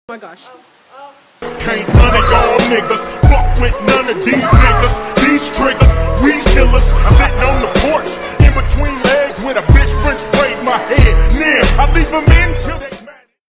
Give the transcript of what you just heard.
Oh my gosh. Can't none of y'all niggas fuck with none of these niggas. These triggers, we killers.